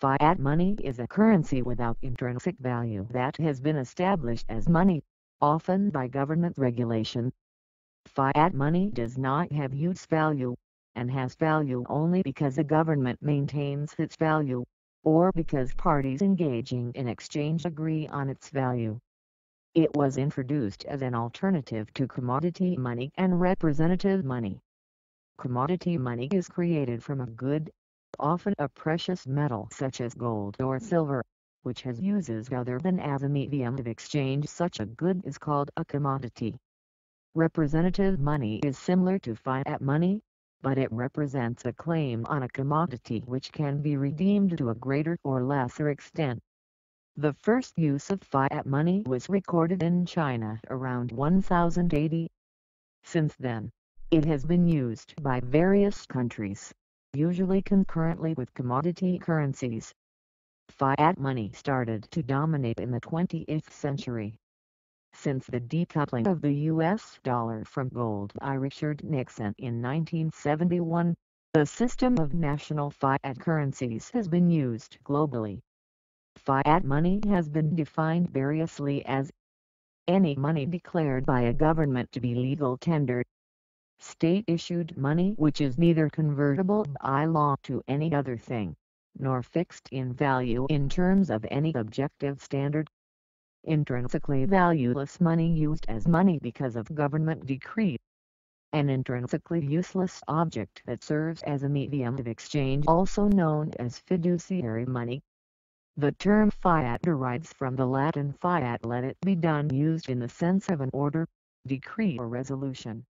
Fiat money is a currency without intrinsic value that has been established as money, often by government regulation. Fiat money does not have use value, and has value only because the government maintains its value, or because parties engaging in exchange agree on its value. It was introduced as an alternative to commodity money and representative money. Commodity money is created from a good, often a precious metal such as gold or silver, which has uses other than as a medium of exchange. Such a good is called a commodity. Representative money is similar to fiat money, but it represents a claim on a commodity which can be redeemed to a greater or lesser extent. The first use of fiat money was recorded in China around 1080. Since then, it has been used by various countries, usually concurrently with commodity currencies. Fiat money started to dominate in the 20th century. Since the decoupling of the US dollar from gold by Richard Nixon in 1971, the system of national fiat currencies has been used globally. Fiat money has been defined variously as any money declared by a government to be legal tender, state-issued money which is neither convertible by law to any other thing, nor fixed in value in terms of any objective standard, intrinsically valueless money used as money because of government decree, an intrinsically useless object that serves as a medium of exchange also known as fiduciary money. The term fiat derives from the Latin fiat let it be done, used in the sense of an order, decree or resolution.